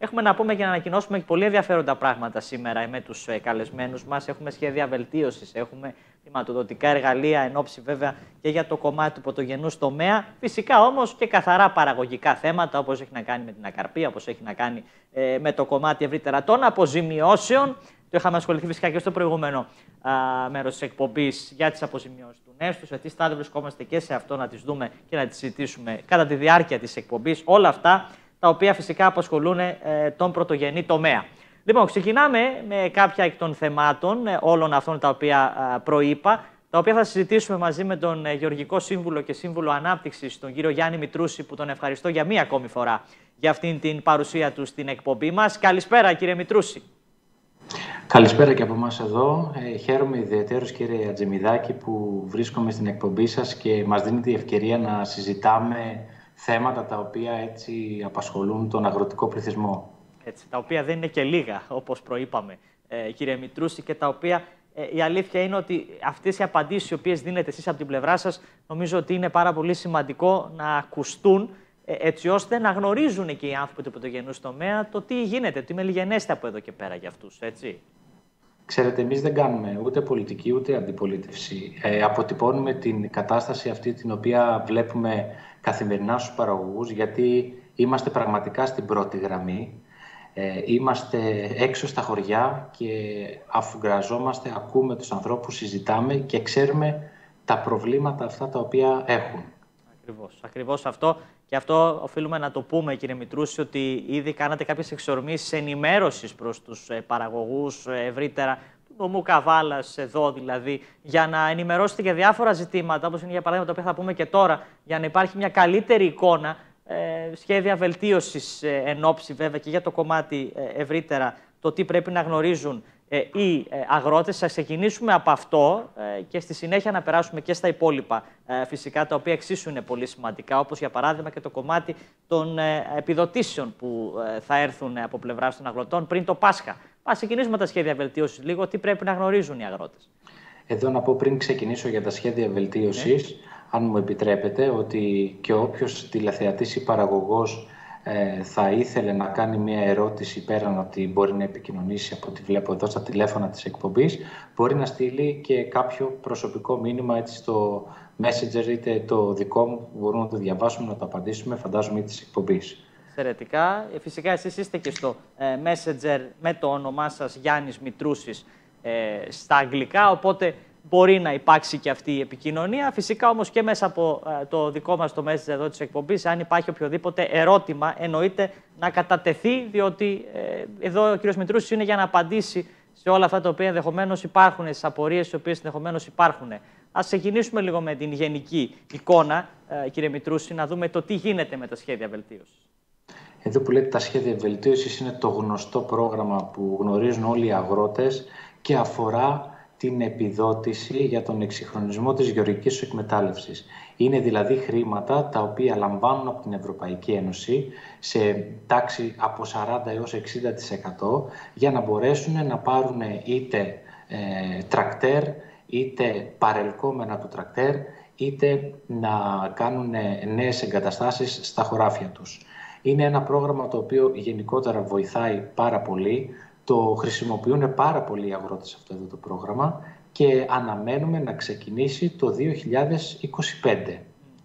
Έχουμε να πούμε και να ανακοινώσουμε πολύ ενδιαφέροντα πράγματα σήμερα με τους καλεσμένους μας. Έχουμε σχέδια βελτίωσης, έχουμε χρηματοδοτικά εργαλεία εν ώψη βέβαια και για το κομμάτι του πρωτογενούς τομέα. Φυσικά όμως και καθαρά παραγωγικά θέματα, όπως έχει να κάνει με την ακαρπία, όπως έχει να κάνει με το κομμάτι ευρύτερα των αποζημιώσεων. Το είχαμε ασχοληθεί φυσικά και στο προηγούμενο μέρος της εκπομπής για τις αποζημιώσεις του νέστους. Γιατί στάδιο βρισκόμαστε και σε αυτό να τις δούμε και να τις συζητήσουμε κατά τη διάρκεια της εκπομπής. Όλα αυτά τα οποία φυσικά απασχολούν τον πρωτογενή τομέα. Λοιπόν, ξεκινάμε με κάποια εκ των θεμάτων όλων αυτών τα οποία προείπα, τα οποία θα συζητήσουμε μαζί με τον Γεωργικό Σύμβουλο και Σύμβουλο Ανάπτυξης, τον κύριο Γιάννη Μητρούση, που τον ευχαριστώ για μία ακόμη φορά για αυτήν την παρουσία του στην εκπομπή μας. Καλησπέρα, κύριε Μητρούση. Καλησπέρα και από εμάς εδώ. Χαίρομαι ιδιαίτερως, κύριε Ατζημιδάκη, που βρίσκομαι στην εκπομπή σας και μας δίνει τη ευκαιρία να συζητάμε θέματα τα οποία έτσι απασχολούν τον αγροτικό πληθυσμό. Έτσι, τα οποία δεν είναι και λίγα, όπως προείπαμε, κύριε Μητρούση, και τα οποία η αλήθεια είναι ότι αυτές οι απαντήσεις οι οποίες δίνετε εσείς από την πλευρά σας, νομίζω ότι είναι πάρα πολύ σημαντικό να ακουστούν, έτσι ώστε να γνωρίζουν και οι άνθρωποι του πρωτογενούς τομέα το τι γίνεται, τι μελιγενέστε από εδώ και πέρα για αυτούς, έτσι. Ξέρετε, εμείς δεν κάνουμε ούτε πολιτική ούτε αντιπολίτευση. Αποτυπώνουμε την κατάσταση αυτή την οποία βλέπουμε καθημερινά στους παραγωγούς, γιατί είμαστε πραγματικά στην πρώτη γραμμή. Είμαστε έξω στα χωριά και αφουγκραζόμαστε, ακούμε τους ανθρώπους, συζητάμε και ξέρουμε τα προβλήματα αυτά τα οποία έχουν. Ακριβώς αυτό. Και αυτό οφείλουμε να το πούμε, κύριε Μητρούση, ότι ήδη κάνατε κάποιες εξορμήσεις ενημέρωσης προς τους παραγωγούς ευρύτερα, του νομού Καβάλας εδώ δηλαδή, για να ενημερώσετε για διάφορα ζητήματα, όπως είναι για παράδειγμα τα οποία θα πούμε και τώρα, για να υπάρχει μια καλύτερη εικόνα, σχέδια βελτίωσης εν ώψη βέβαια και για το κομμάτι ευρύτερα, το τι πρέπει να γνωρίζουν οι αγρότες. Θα ξεκινήσουμε από αυτό και στη συνέχεια να περάσουμε και στα υπόλοιπα φυσικά, τα οποία εξίσου είναι πολύ σημαντικά, όπως για παράδειγμα και το κομμάτι των επιδοτήσεων που θα έρθουν από πλευράς των αγροτών πριν το Πάσχα. Ας ξεκινήσουμε τα σχέδια βελτίωσης λίγο, τι πρέπει να γνωρίζουν οι αγρότες. Εδώ να πω πριν ξεκινήσω για τα σχέδια βελτίωσης, αν μου επιτρέπετε, ότι και όποιος τηλεθεατής ή παραγωγός θα ήθελε να κάνει μια ερώτηση πέραν ότι μπορεί να επικοινωνήσει από ό,τι βλέπω εδώ στα τηλέφωνα της εκπομπής, μπορεί να στείλει και κάποιο προσωπικό μήνυμα έτσι στο Messenger, είτε το δικό μου, που μπορούμε να το διαβάσουμε, να το απαντήσουμε, φαντάζομαι, ή της εκπομπής. Εξαιρετικά. Φυσικά εσείς είστε και στο Messenger με το όνομά σας Γιάννης Μητρούσης στα αγγλικά, οπότε μπορεί να υπάρξει και αυτή η επικοινωνία. Φυσικά όμως και μέσα από το δικό μας το Messenger εδώ της εκπομπής, αν υπάρχει οποιοδήποτε ερώτημα, εννοείται να κατατεθεί, διότι εδώ ο κ. Μητρούσης είναι για να απαντήσει σε όλα αυτά τα οποία ενδεχομένως υπάρχουν, στις απορίες οι οποίες ενδεχομένως υπάρχουν. Ας ξεκινήσουμε λίγο με την γενική εικόνα, κύριε Μητρούση, να δούμε το τι γίνεται με τα σχέδια βελτίωσης. Εδώ που λέτε τα σχέδια βελτίωσης είναι το γνωστό πρόγραμμα που γνωρίζουν όλοι οι αγρότες και αφορά την επιδότηση για τον εξυγχρονισμό της γεωργικής εκμετάλλευσης. Είναι δηλαδή χρήματα τα οποία λαμβάνουν από την Ευρωπαϊκή Ένωση σε τάξη από 40 έως 60% για να μπορέσουν να πάρουν είτε τρακτέρ, είτε παρελκόμενα του τρακτέρ, είτε να κάνουν νέες εγκαταστάσεις στα χωράφια τους. Είναι ένα πρόγραμμα το οποίο γενικότερα βοηθάει πάρα πολύ. Το χρησιμοποιούν πάρα πολλοί οι αγρότες αυτό εδώ το πρόγραμμα και αναμένουμε να ξεκινήσει το 2025.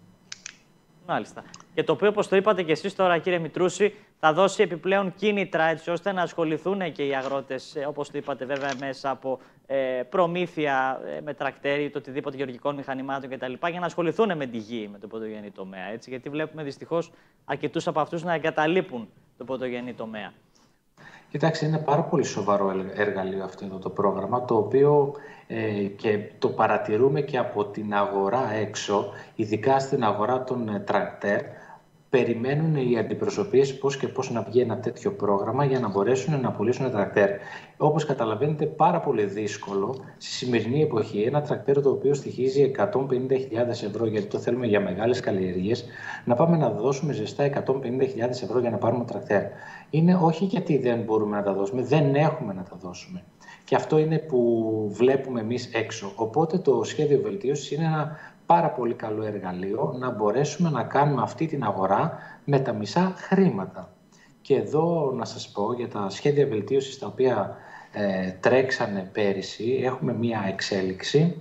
Μάλιστα. Και το οποίο, όπως το είπατε και εσείς τώρα, κύριε Μητρούση, θα δώσει επιπλέον κίνητρα έτσι ώστε να ασχοληθούν και οι αγρότες, όπως το είπατε βέβαια, μέσα από προμήθεια με τρακτέρι, το οτιδήποτε γεωργικών μηχανημάτων κτλ. Για να ασχοληθούν με τη γη, με το πρωτογενή τομέα. Έτσι, γιατί βλέπουμε δυστυχώς αρκετούς από αυτούς να εγκαταλείπουν το πρωτογενή τομέα. Κοιτάξτε, είναι πάρα πολύ σοβαρό εργαλείο αυτό εδώ το πρόγραμμα, το οποίο και το παρατηρούμε και από την αγορά έξω, ειδικά στην αγορά των τρακτέρ. Περιμένουν οι αντιπροσωπείες πώς και πώς να βγει ένα τέτοιο πρόγραμμα για να μπορέσουν να πουλήσουν τρακτέρ. Όπως καταλαβαίνετε, πάρα πολύ δύσκολο στη σημερινή εποχή ένα τρακτέρ το οποίο στοιχίζει 150.000 ευρώ, γιατί το θέλουμε για μεγάλες καλλιεργίες, να πάμε να δώσουμε ζεστά 150.000 ευρώ για να πάρουμε τρακτέρ. Είναι όχι γιατί δεν μπορούμε να τα δώσουμε, δεν έχουμε να τα δώσουμε. Και αυτό είναι που βλέπουμε εμείς έξω. Οπότε το σχέδιο βελτίωσης είναι ένα πάρα πολύ καλό εργαλείο να μπορέσουμε να κάνουμε αυτή την αγορά με τα μισά χρήματα. Και εδώ να σας πω για τα σχέδια βελτίωσης τα οποία τρέξανε πέρυσι, έχουμε μία εξέλιξη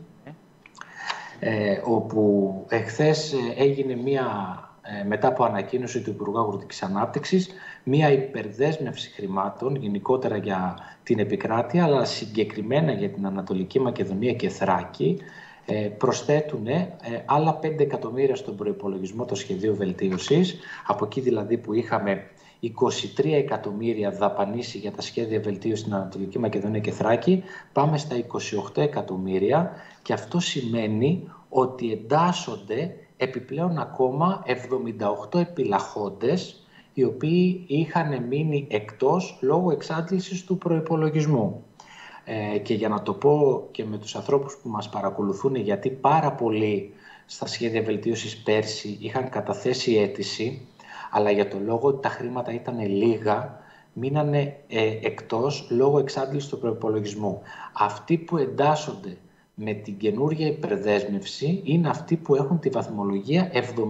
όπου εχθές έγινε μετά από ανακοίνωση του Υπουργού Αγροτικής Ανάπτυξης, μία υπερδέσμευση χρημάτων γενικότερα για την επικράτεια, αλλά συγκεκριμένα για την Ανατολική Μακεδονία και Θράκη, προσθέτουν άλλα 5 εκατομμύρια στον προϋπολογισμό του σχεδίου βελτίωσης, από εκεί δηλαδή που είχαμε 23 εκατομμύρια δαπανίσει για τα σχέδια βελτίωσης στην Ανατολική Μακεδονία και Θράκη, πάμε στα 28 εκατομμύρια και αυτό σημαίνει ότι εντάσσονται επιπλέον ακόμα 78 επιλαχόντες, οι οποίοι είχαν μείνει εκτός λόγω εξάντλησης του προϋπολογισμού. Και για να το πω και με τους ανθρώπους που μας παρακολουθούν, γιατί πάρα πολλοί στα σχέδια βελτίωσης πέρσι είχαν καταθέσει αίτηση, αλλά για το λόγο ότι τα χρήματα ήταν λίγα, μείνανε εκτός λόγω εξάντλησης του προϋπολογισμού. Αυτοί που εντάσσονται με την καινούργια υπερδέσμευση είναι αυτοί που έχουν τη βαθμολογία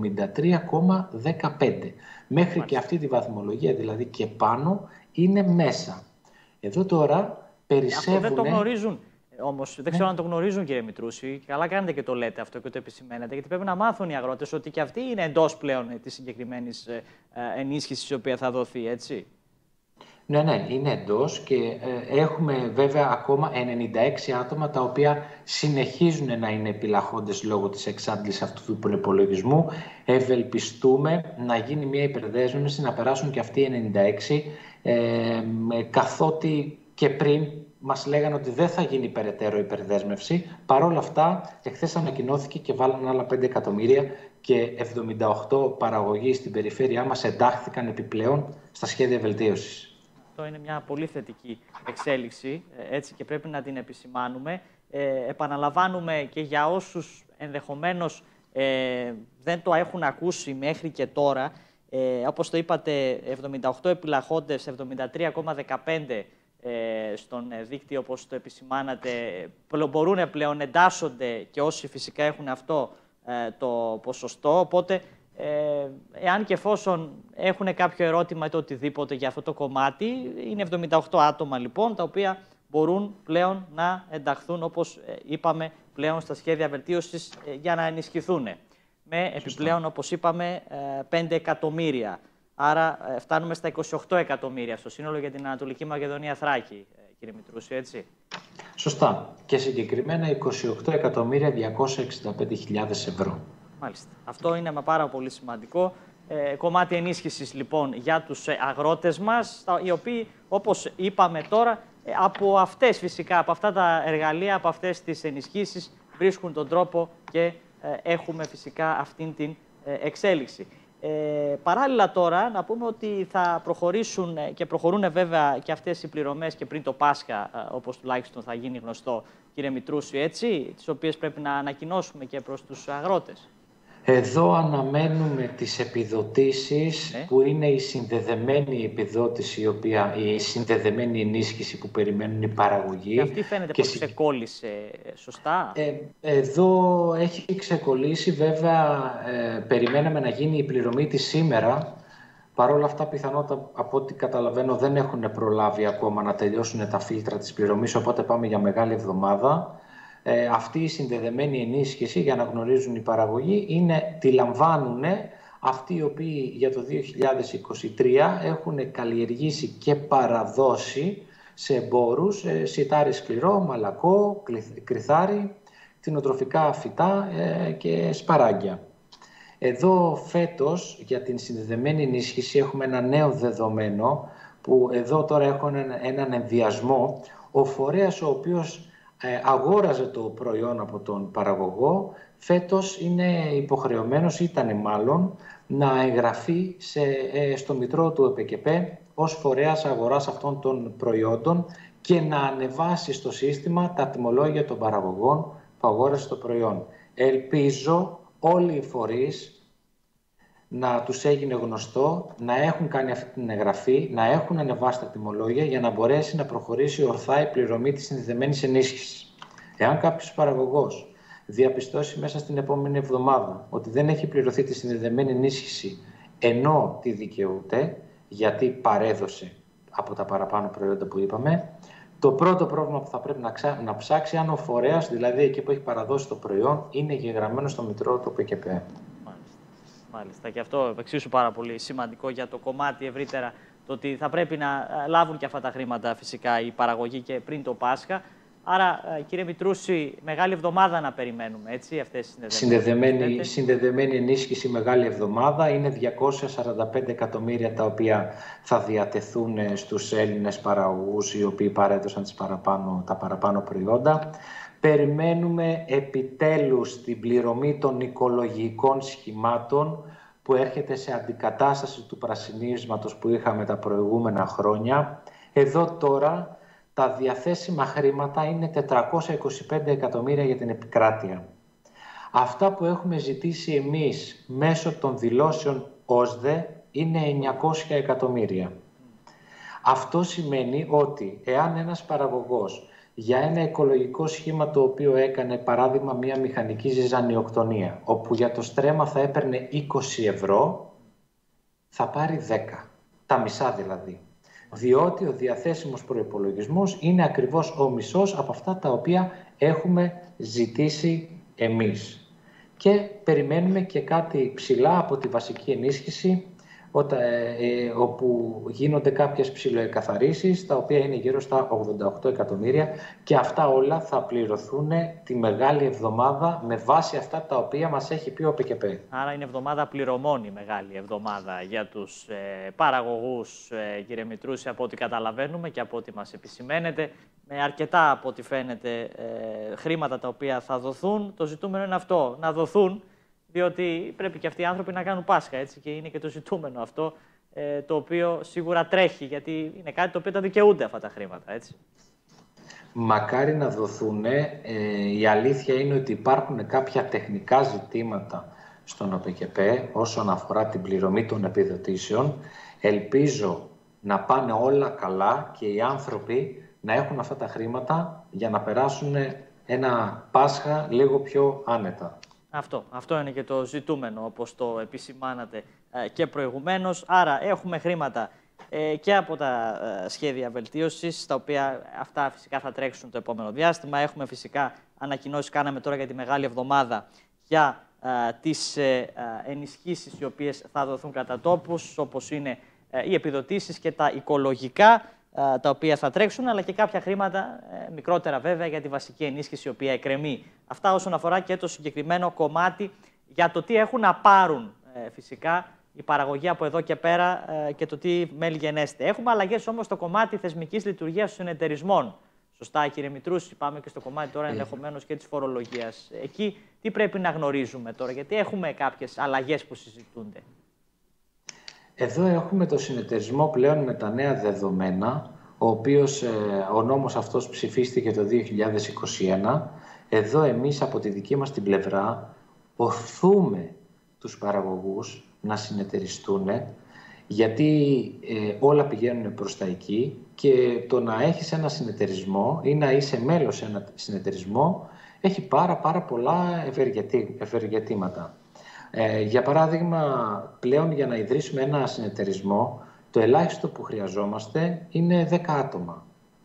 73,15. Μέχρι και αυτή τη βαθμολογία, δηλαδή και πάνω, είναι μέσα. Εδώ τώρα περισσεύουν... Αυτό δεν το γνωρίζουν. Όμως δεν ξέρω αν το γνωρίζουν, κύριε Μητρούση. Καλά κάνετε και το λέτε αυτό και το επισημαίνετε, γιατί πρέπει να μάθουν οι αγρότες ότι και αυτοί είναι εντός πλέον της συγκεκριμένης ενίσχυσης η οποία θα δοθεί, έτσι. Ναι, είναι εντός και έχουμε βέβαια ακόμα 96 άτομα τα οποία συνεχίζουν να είναι επιλαχόντες λόγω της εξάντλησης αυτού του προϋπολογισμού. Ευελπιστούμε να γίνει μια υπερδέσμευση, να περάσουν και αυτοί οι 96, καθότι και πριν μας λέγανε ότι δεν θα γίνει περαιτέρω υπερδέσμευση. Παρ' όλα αυτά, εχθές ανακοινώθηκε και βάλανε άλλα 5 εκατομμύρια και 78 παραγωγοί στην περιφέρειά μας εντάχθηκαν επιπλέον στα σχέδια βελτίωσης. Αυτό είναι μια πολύ θετική εξέλιξη, έτσι και πρέπει να την επισημάνουμε. Επαναλαμβάνουμε και για όσους ενδεχομένως δεν το έχουν ακούσει μέχρι και τώρα, όπως το είπατε, 78 επιλαχόντες, 73,15 στον δίκτυο, όπως το επισημάνατε, μπορούν πλέον, εντάσσονται και όσοι φυσικά έχουν αυτό το ποσοστό, οπότε εάν και εφόσον έχουν κάποιο ερώτημα ή το οτιδήποτε για αυτό το κομμάτι, είναι 78 άτομα λοιπόν, τα οποία μπορούν πλέον να ενταχθούν, όπως είπαμε, πλέον στα σχέδια βελτίωσης για να ενισχυθούν με επιπλέον, όπως είπαμε, 5 εκατομμύρια. Άρα φτάνουμε στα 28 εκατομμύρια στο σύνολο για την Ανατολική Μακεδονία Θράκη, κύριε Μητρούση, έτσι. Σωστά. Και συγκεκριμένα 28.265.000 ευρώ. Μάλιστα. Αυτό είναι πάρα πολύ σημαντικό. Κομμάτι ενίσχυσης λοιπόν για τους αγρότες μας, οι οποίοι, όπως είπαμε τώρα, από αυτές φυσικά, από αυτά τα εργαλεία, από αυτές τις ενισχύσεις βρίσκουν τον τρόπο και έχουμε φυσικά αυτήν την εξέλιξη. Παράλληλα τώρα να πούμε ότι θα προχωρήσουν και προχωρούν βέβαια και αυτές οι πληρωμές και πριν το Πάσχα, όπως τουλάχιστον θα γίνει γνωστό, κύριε Μητρούση, έτσι, τις οποίες πρέπει να ανακοινώσουμε και προς τους αγρότες. Εδώ αναμένουμε τις επιδοτήσεις που είναι η συνδεδεμένη επιδότηση, η συνδεδεμένη ενίσχυση που περιμένουν οι παραγωγοί. Και αυτή φαίνεται πως ξεκόλλησε, σωστά. Εδώ έχει ξεκολλήσει, βέβαια περιμέναμε να γίνει η πληρωμή της σήμερα. Παρ' όλα αυτά πιθανότατα, από ό,τι καταλαβαίνω, δεν έχουν προλάβει ακόμα να τελειώσουν τα φίλτρα της πληρωμής, οπότε πάμε για μεγάλη εβδομάδα. Αυτή η συνδεδεμένη ενίσχυση, για να γνωρίζουν οι παραγωγοί, τη λαμβάνουν αυτοί οι οποίοι για το 2023 έχουν καλλιεργήσει και παραδώσει σε εμπόρους σιτάρι σκληρό, μαλακό, κρυθάρι, κτηνοτροφικά φυτά και σπαράγγια. Εδώ φέτος για την συνδεδεμένη ενίσχυση έχουμε ένα νέο δεδομένο που εδώ τώρα έχουν έναν ενδιασμό. Ο φορέας ο οποίος αγόραζε το προϊόν από τον παραγωγό, φέτος είναι υποχρεωμένος, ήταν μάλλον, να εγγραφεί στο Μητρό του ΕΠΕΚΕΠΕ ως φορέας αγοράς αυτών των προϊόντων και να ανεβάσει στο σύστημα τα τιμολόγια των παραγωγών που αγόρασε το προϊόν. Ελπίζω όλοι οι φορείς να τους έγινε γνωστό, να έχουν κάνει αυτή την εγγραφή, να έχουν ανεβάσει τα τιμολόγια για να μπορέσει να προχωρήσει ορθά η πληρωμή της συνδεδεμένης ενίσχυσης. Εάν κάποιος παραγωγός διαπιστώσει μέσα στην επόμενη εβδομάδα ότι δεν έχει πληρωθεί τη συνδεδεμένη ενίσχυση ενώ τη δικαιούται, γιατί παρέδωσε από τα παραπάνω προϊόντα που είπαμε. Το πρώτο πρόβλημα που θα πρέπει να ψάξει αν ο φορέας, δηλαδή εκεί που έχει παραδώσει το προϊόν, είναι εγγεγραμμένο στο Μητρό του ΠΚΠ. Μάλιστα. Και αυτό εξίσου πάρα πολύ σημαντικό για το κομμάτι ευρύτερα, το ότι θα πρέπει να λάβουν και αυτά τα χρήματα φυσικά η παραγωγή και πριν το Πάσχα. Άρα, κύριε Μητρούση, μεγάλη εβδομάδα να περιμένουμε, έτσι, αυτές τις συνδεδεμένη ενίσχυση μεγάλη εβδομάδα. Είναι 245 εκατομμύρια τα οποία θα διατεθούν στους Έλληνες παραγωγούς οι οποίοι παρέδωσαν τα παραπάνω προϊόντα. Περιμένουμε επιτέλους την πληρωμή των οικολογικών σχημάτων που έρχεται σε αντικατάσταση του πρασινίσματος που είχαμε τα προηγούμενα χρόνια. Εδώ τώρα τα διαθέσιμα χρήματα είναι 425 εκατομμύρια για την επικράτεια. Αυτά που έχουμε ζητήσει εμείς μέσω των δηλώσεων ΟΣΔΕ είναι 900 εκατομμύρια. Αυτό σημαίνει ότι εάν ένας παραγωγός για ένα οικολογικό σχήμα το οποίο έκανε, παράδειγμα, μια μηχανική ζυζανιοκτονία, όπου για το στρέμμα θα έπαιρνε 20 ευρώ, θα πάρει 10, τα μισά δηλαδή. Διότι ο διαθέσιμος προϋπολογισμός είναι ακριβώς ο μισός από αυτά τα οποία έχουμε ζητήσει εμείς. Και περιμένουμε και κάτι ψηλά από τη βασική ενίσχυση, όπου γίνονται κάποιες ψιλοεκαθαρίσεις, τα οποία είναι γύρω στα 88 εκατομμύρια και αυτά όλα θα πληρωθούν τη Μεγάλη Εβδομάδα με βάση αυτά τα οποία μας έχει πει ο ΠΚΠ. Άρα είναι εβδομάδα πληρωμών η Μεγάλη Εβδομάδα για τους παραγωγούς, κύριε Μητρούση, από ό,τι καταλαβαίνουμε και από ό,τι μας επισημαίνετε, με αρκετά από ό,τι φαίνεται χρήματα τα οποία θα δοθούν. Το ζητούμενο είναι αυτό, να δοθούν, διότι πρέπει και αυτοί οι άνθρωποι να κάνουν Πάσχα, έτσι, και είναι και το ζητούμενο αυτό, το οποίο σίγουρα τρέχει, γιατί είναι κάτι το οποίο τα δικαιούνται αυτά τα χρήματα, έτσι. Μακάρι να δοθούν. Η αλήθεια είναι ότι υπάρχουν κάποια τεχνικά ζητήματα στον ΟΠΚΠ όσον αφορά την πληρωμή των επιδοτήσεων. Ελπίζω να πάνε όλα καλά και οι άνθρωποι να έχουν αυτά τα χρήματα για να περάσουν ένα Πάσχα λίγο πιο άνετα. Αυτό είναι και το ζητούμενο, όπως το επισημάνατε και προηγουμένως. Άρα έχουμε χρήματα και από τα σχέδια βελτίωσης, τα οποία αυτά φυσικά θα τρέξουν το επόμενο διάστημα. Έχουμε φυσικά ανακοινώσεις, κάναμε τώρα για τη Μεγάλη Εβδομάδα, για τις ενισχύσεις οι οποίες θα δοθούν κατά τόπους, όπως είναι οι επιδοτήσεις και τα οικολογικά, τα οποία θα τρέξουν, αλλά και κάποια χρήματα μικρότερα βέβαια για τη βασική ενίσχυση η οποία εκκρεμεί. Αυτά όσον αφορά και το συγκεκριμένο κομμάτι για το τι έχουν να πάρουν φυσικά η παραγωγή από εδώ και πέρα και το τι μέλη γενέστε. Έχουμε αλλαγές όμως στο κομμάτι θεσμικής λειτουργίας των συνεταιρισμών. Σωστά, κύριε Μητρούση, πάμε και στο κομμάτι τώρα ενδεχομένως και της φορολογίας. Εκεί τι πρέπει να γνωρίζουμε τώρα, γιατί έχουμε κάποιες αλλαγές που συζητούνται. Εδώ έχουμε το συνεταιρισμό πλέον με τα νέα δεδομένα, ο νόμος αυτός ψηφίστηκε το 2021. Εδώ εμείς από τη δική μας την πλευρά οθούμε τους παραγωγούς να συνεταιριστούν, γιατί όλα πηγαίνουν προς τα εκεί και το να έχεις ένα συνεταιρισμό ή να είσαι μέλος σε ένα συνεταιρισμό έχει πάρα πολλά ευεργετήματα. Για παράδειγμα, πλέον για να ιδρύσουμε ένα συνεταιρισμό, το ελάχιστο που χρειαζόμαστε είναι 10 άτομα.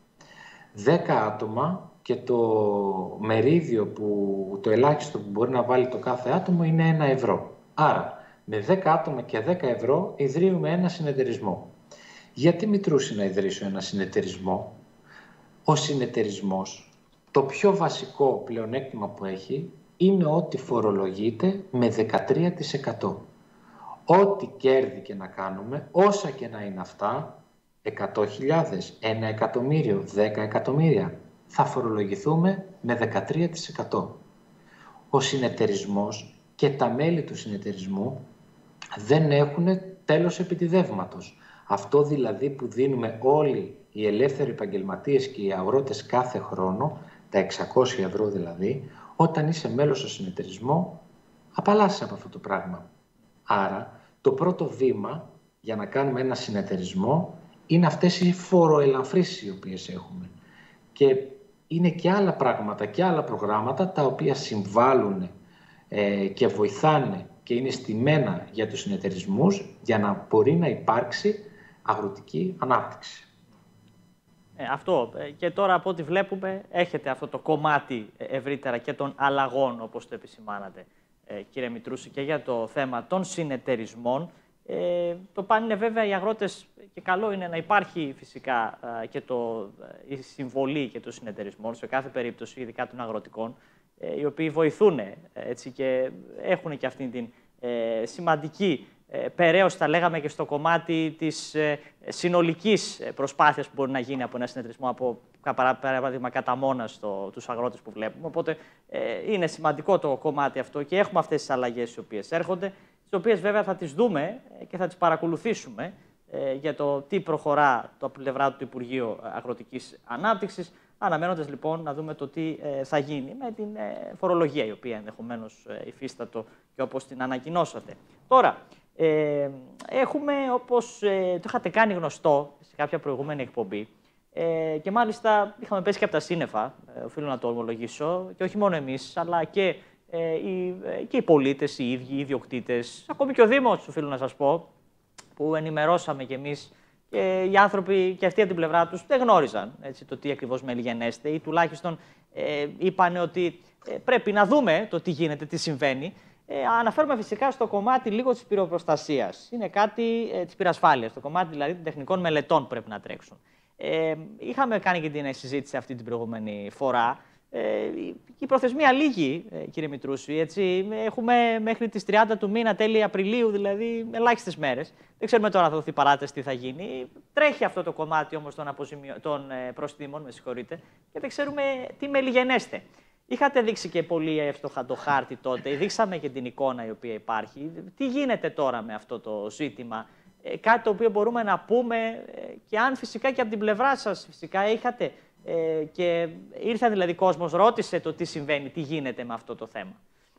10 άτομα και το μερίδιο το ελάχιστο που μπορεί να βάλει το κάθε άτομο είναι 1 ευρώ. Άρα, με 10 άτομα και 10 ευρώ ιδρύουμε ένα συνεταιρισμό. Γιατί Μητρούση να ιδρύσω ένα συνεταιρισμό? Ο συνεταιρισμός, το πιο βασικό πλεονέκτημα που έχει, είναι ότι φορολογείται με 13%. Ό,τι κέρδη και να κάνουμε, όσα και να είναι αυτά, 100.000, 1 εκατομμύριο, 10 εκατομμύρια, θα φορολογηθούμε με 13%. Ο συνεταιρισμός και τα μέλη του συνεταιρισμού δεν έχουν τέλος επιτιδεύματος. Αυτό δηλαδή που δίνουμε όλοι οι ελεύθεροι επαγγελματίες και οι αγρότες κάθε χρόνο, τα 600 ευρώ δηλαδή, όταν είσαι μέλος στο συνεταιρισμό, απαλλάσσεσαι από αυτό το πράγμα. Άρα, το πρώτο βήμα για να κάνουμε ένα συνεταιρισμό είναι αυτές οι φοροελαφρύσεις οι οποίες έχουμε. Και είναι και άλλα πράγματα και άλλα προγράμματα τα οποία συμβάλλουν και βοηθάνε και είναι στημένα για τους συνεταιρισμούς για να μπορεί να υπάρξει αγροτική ανάπτυξη. Αυτό. Και τώρα από ό,τι βλέπουμε έχετε αυτό το κομμάτι ευρύτερα και των αλλαγών, όπως το επισημάνατε, κύριε Μητρούση, και για το θέμα των συνεταιρισμών. Το πάνε είναι βέβαια οι αγρότες, και καλό είναι να υπάρχει φυσικά και η συμβολή και των συνεταιρισμών σε κάθε περίπτωση, ειδικά των αγροτικών, οι οποίοι βοηθούν έτσι, και έχουν και αυτήν την σημαντική περαίωση, θα λέγαμε, και στο κομμάτι της συνολικής προσπάθειας που μπορεί να γίνει από ένα συνεταιρισμό, από παράδειγμα κατά μόνας τους αγρότες που βλέπουμε. Οπότε είναι σημαντικό το κομμάτι αυτό και έχουμε αυτές τις αλλαγές οι οποίες έρχονται, τις οποίες βέβαια θα τις δούμε και θα τις παρακολουθήσουμε για το τι προχωρά το πλευρά του Υπουργείου Αγροτικής Ανάπτυξης, αναμένοντας λοιπόν να δούμε το τι θα γίνει με την φορολογία, η οποία ενδεχομένως υφίστατο και όπως την ανακοινώσατε. Τώρα, έχουμε, όπως το είχατε κάνει γνωστό σε κάποια προηγούμενη εκπομπή, και μάλιστα είχαμε πέσει και από τα σύννεφα, οφείλω να το ομολογήσω, και όχι μόνο εμείς, αλλά και οι πολίτες, οι ίδιοι, οι ιδιοκτήτες, ακόμη και ο Δήμος, οφείλω να σας πω, που ενημερώσαμε κι εμείς, και οι άνθρωποι και αυτοί από την πλευρά τους δεν γνώριζαν έτσι, το τι ακριβώς μελιγενέστε, ή τουλάχιστον είπαν ότι πρέπει να δούμε το τι γίνεται, τι συμβαίνει. Αναφέρομαι φυσικά στο κομμάτι λίγο της πυροπροστασίας. Είναι κάτι της πυρασφάλειας, το κομμάτι δηλαδή των τεχνικών μελετών που πρέπει να τρέξουν. Είχαμε κάνει και την συζήτηση αυτή την προηγούμενη φορά. Η προθεσμία λίγη, κύριε Μητρούση, έτσι, έχουμε μέχρι τις 30 του μήνα, τέλη Απριλίου, δηλαδή ελάχιστες μέρες. Δεν ξέρουμε τώρα θα δοθεί παράταση, τι θα γίνει. Τρέχει αυτό το κομμάτι όμως των προστήμων, με συγχωρείτε, και δεν ξέρουμε τι μελιγενέστε. Είχατε δείξει και πολύ εύστοχα το χάρτη τότε, δείξαμε και την εικόνα η οποία υπάρχει. Τι γίνεται τώρα με αυτό το ζήτημα, κάτι το οποίο μπορούμε να πούμε, και αν φυσικά και από την πλευρά σας φυσικά είχατε και ήρθε δηλαδή κόσμος, ρώτησε το τι συμβαίνει, τι γίνεται με αυτό το θέμα.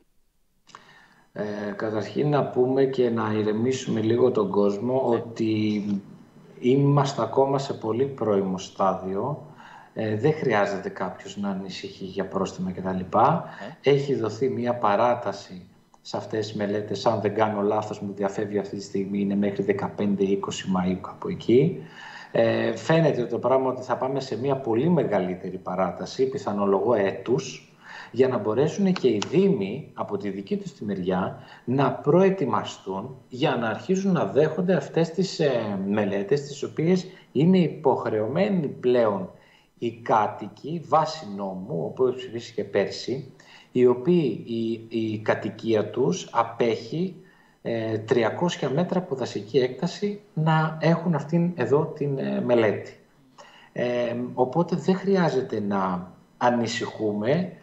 Καταρχήν να πούμε και να ηρεμήσουμε λίγο τον κόσμο ότι είμαστε ακόμα σε πολύ πρώιμο στάδιο. Δεν χρειάζεται κάποιος να ανησυχεί για πρόστιμα κτλ. Έχει δοθεί μια παράταση σε αυτές τις μελέτες, αν δεν κάνω λάθος, μου διαφεύγει αυτή τη στιγμή, είναι μέχρι 15-20 Μαΐου κάπου εκεί. Φαίνεται ότι το πράγμα ότι θα πάμε σε μια πολύ μεγαλύτερη παράταση, πιθανολογώ έτους, για να μπορέσουν και οι Δήμοι από τη δική τους τη μεριά να προετοιμαστούν για να αρχίσουν να δέχονται αυτές τις μελέτες, τις οποίες είναι υποχρεωμένοι πλέον οι κάτοικοι βάσει νόμου, όπως ψηφίστηκε πέρσι, οι οποίοι η κατοικία τους απέχει 300 μέτρα από δασική έκταση να έχουν αυτήν εδώ την μελέτη. Οπότε δεν χρειάζεται να ανησυχούμε.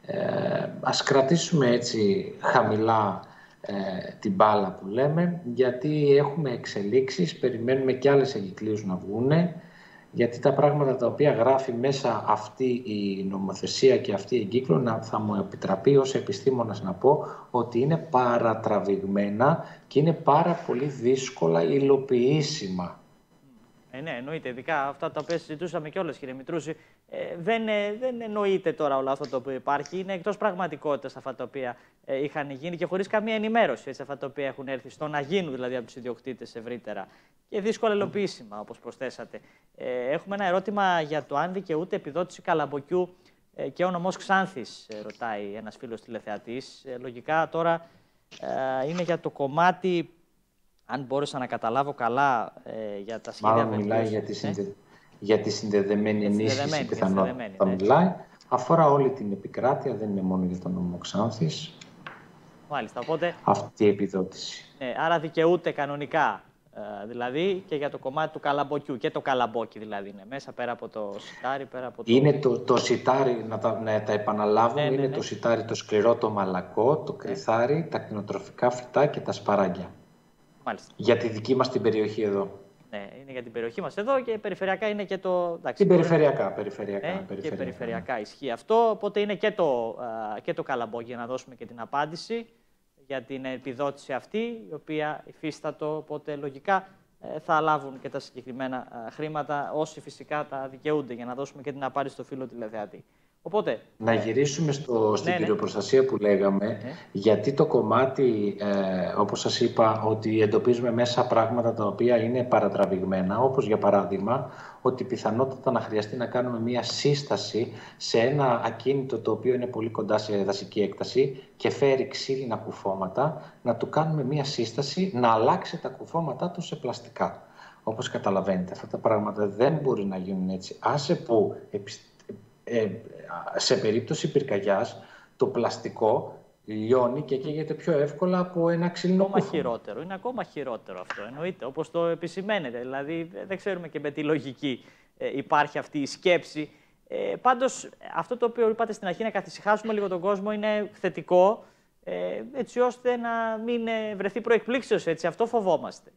Ας κρατήσουμε έτσι χαμηλά την μπάλα που λέμε, γιατί έχουμε εξελίξεις, περιμένουμε και άλλες εγκυκλίους να βγούνε, γιατί τα πράγματα τα οποία γράφει μέσα αυτή η νομοθεσία και αυτή η εγκύκλο, θα μου επιτραπεί ως επιστήμονας να πω ότι είναι παρατραβηγμένα και είναι πάρα πολύ δύσκολα υλοποιήσιμα. Ναι, εννοείται. Ειδικά αυτά τα οποία συζητούσαμε κιόλας, κύριε Μητρούση, δεν εννοείται τώρα όλο αυτό το οποίο υπάρχει. Είναι εκτός πραγματικότητας αυτά τα οποία είχαν γίνει και χωρίς καμία ενημέρωση. Έτσι, αυτά τα οποία έχουν έρθει στο να γίνουν δηλαδή από τους ιδιοκτήτες ευρύτερα και δύσκολα υλοποιήσιμα, όπως προσθέσατε. Έχουμε ένα ερώτημα για το αν δικαιούται επιδότηση καλαμποκιού και ο νομός Ξάνθης, ρωτάει ένας φίλος τηλεθεατής. Λογικά τώρα είναι για το κομμάτι. Αν μπόρεσα να καταλάβω καλά για τα σχέδια βελτίωσης. Μάλλον μιλάει για τη συνδεδεμένη ενίσχυση, πιθανότατα μιλάει. Αφορά όλη την επικράτεια, δεν είναι μόνο για τον νομό Ξάνθης. Μάλιστα, οπότε αυτή η επιδότηση. Άρα δικαιούται κανονικά, δηλαδή και για το κομμάτι του καλαμποκιού. Και το καλαμπόκι δηλαδή είναι μέσα, πέρα από το σιτάρι, πέρα από το... Είναι το σιτάρι, να τα επαναλάβουμε, είναι το σιτάρι το σκληρό, το μαλακό, το κρυθάρι, τα κτηνοτροφικά φυτά και τα σπαράγγια. Μάλιστα. Για τη δική μας την περιοχή εδώ. Ναι, είναι για την περιοχή μας εδώ και περιφερειακά είναι και το... Εντάξει, περιφερειακά και περιφερειακά ισχύει αυτό, οπότε είναι και το καλαμπόκι, για να δώσουμε και την απάντηση για την επιδότηση αυτή, η οποία υφίστατο, οπότε λογικά θα λάβουν και τα συγκεκριμένα χρήματα, όσοι φυσικά τα δικαιούνται, για να δώσουμε και την απάντηση στο φίλο τηλεθεατή. Οπότε, να γυρίσουμε στην κρυοπροστασία που λέγαμε, γιατί το κομμάτι, όπως σας είπα, ότι εντοπίζουμε μέσα πράγματα τα οποία είναι παρατραβηγμένα, όπως για παράδειγμα, ότι πιθανότατα να χρειαστεί να κάνουμε μία σύσταση σε ένα ακίνητο το οποίο είναι πολύ κοντά σε δασική έκταση και φέρει ξύλινα κουφώματα, να του κάνουμε μία σύσταση να αλλάξει τα κουφώματά του σε πλαστικά. Όπως καταλαβαίνετε, αυτά τα πράγματα δεν μπορεί να γίνουν έτσι. Άσε που σε περίπτωση πυρκαγιάς το πλαστικό λιώνει και καίγεται πιο εύκολα από ένα ξύλινο κούφωμα. Είναι ακόμα χειρότερο αυτό, εννοείται, όπως το επισημαίνετε. Δηλαδή δεν ξέρουμε και με τι λογική υπάρχει αυτή η σκέψη. Πάντως αυτό το οποίο είπατε στην αρχή, να καθησυχάσουμε λίγο τον κόσμο, είναι θετικό, έτσι ώστε να μην βρεθεί προεκπλήξεως, έτσι, αυτό φοβόμαστε.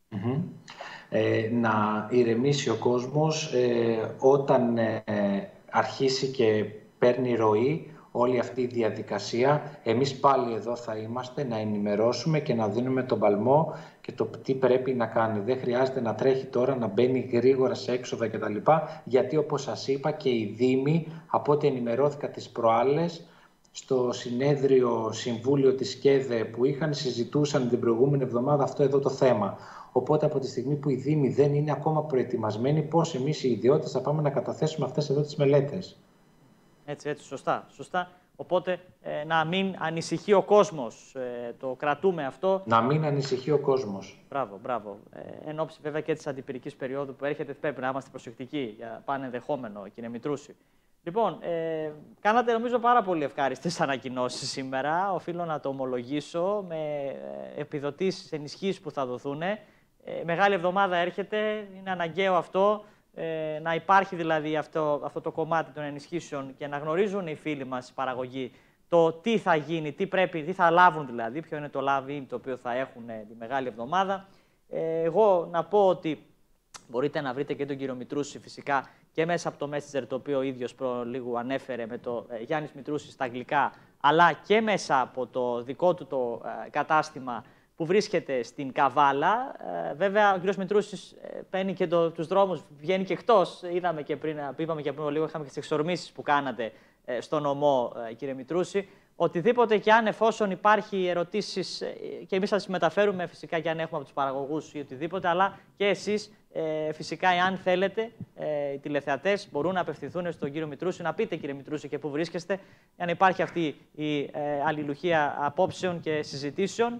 Να ηρεμήσει ο κόσμος όταν αρχίσει και παίρνει ροή όλη αυτή η διαδικασία. Εμείς πάλι εδώ θα είμαστε να ενημερώσουμε και να δίνουμε τον παλμό και το τι πρέπει να κάνει. Δεν χρειάζεται να τρέχει τώρα, να μπαίνει γρήγορα σε έξοδα κτλ. Γιατί όπως σας είπα και οι Δήμοι, από ό,τι ενημερώθηκα τις προάλλες, στο συνέδριο συμβούλιο της ΚΕΔΕ που συζητούσαν την προηγούμενη εβδομάδα αυτό εδώ το θέμα. Οπότε από τη στιγμή που οι Δήμοι δεν είναι ακόμα προετοιμασμένοι, πώς εμείς οι ιδιώτες θα πάμε να καταθέσουμε αυτές εδώ τις μελέτες. Έτσι, σωστά. Οπότε να μην ανησυχεί ο κόσμος, το κρατούμε αυτό. Να μην ανησυχεί ο κόσμος. Μπράβο. Εν ώψη βέβαια και της αντιπυρικής περίοδου που έρχεται, πρέπει να είμαστε προσεκτικοί για πάνε ενδεχόμενο, κύριε Μητρούση. Λοιπόν, κάνατε νομίζω πάρα πολύ ευχάριστες ανακοινώσεις σήμερα. Οφείλω να το ομολογήσω, με επιδοτήσεις, ενισχύσεις που θα δοθούν. Μεγάλη εβδομάδα έρχεται, είναι αναγκαίο αυτό, να υπάρχει δηλαδή αυτό το κομμάτι των ενισχύσεων και να γνωρίζουν οι φίλοι μας οι παραγωγοί το τι θα γίνει, τι θα λάβουν δηλαδή, ποιο είναι το λαβήν το οποίο θα έχουν τη Μεγάλη Εβδομάδα. Εγώ να πω ότι μπορείτε να βρείτε και τον κύριο Μητρούση φυσικά και μέσα από το Messenger, το οποίο ο ίδιος λίγο ανέφερε με το Γιάννης Μητρούση στα αγγλικά, αλλά και μέσα από το δικό του το κατάστημα που βρίσκεται στην Καβάλα. Βέβαια, ο κ. Μητρούσης παίρνει και τους δρόμους, βγαίνει και εκτός. Είδαμε και πριν, είπαμε και πριν λίγο, είχαμε και τις εξορμήσεις που κάνατε στο νομό, κ. Μητρούση. Οτιδήποτε και αν, εφόσον υπάρχει ερωτήσεις, και εμείς θα τις μεταφέρουμε φυσικά και αν έχουμε από τους παραγωγούς ή οτιδήποτε, αλλά και εσείς φυσικά, εάν θέλετε, οι τηλεθεατές μπορούν να απευθυνθούν στον κύριο Μητρούση, να πείτε, κύριε Μητρούση, και πού βρίσκεστε, για να υπάρχει αυτή η αλληλουχία απόψεων και συζητήσεων.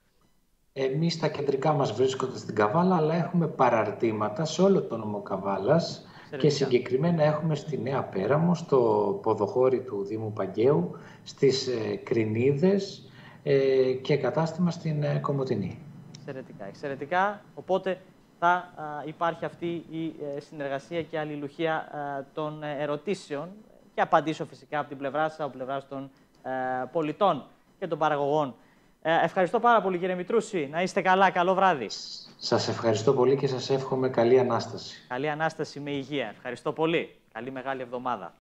Εμείς τα κεντρικά μας βρίσκονται στην Καβάλα, αλλά έχουμε παραρτήματα σε όλο το νομό Καβάλας και συγκεκριμένα έχουμε στη Νέα Πέραμο, στο ποδοχώρι του Δήμου Παγκαίου, στις Κρινίδες και κατάστημα στην Κομοτηνή. Εξαιρετικά. Οπότε θα υπάρχει αυτή η συνεργασία και αλληλουχία των ερωτήσεων και απαντήσω φυσικά από την πλευρά σας, από πλευράς των πολιτών και των παραγωγών. Ευχαριστώ πάρα πολύ, κύριε Μητρούση. Να είστε καλά. Καλό βράδυ. Σας ευχαριστώ πολύ και σας εύχομαι καλή Ανάσταση. Καλή Ανάσταση με υγεία. Ευχαριστώ πολύ. Καλή Μεγάλη Εβδομάδα.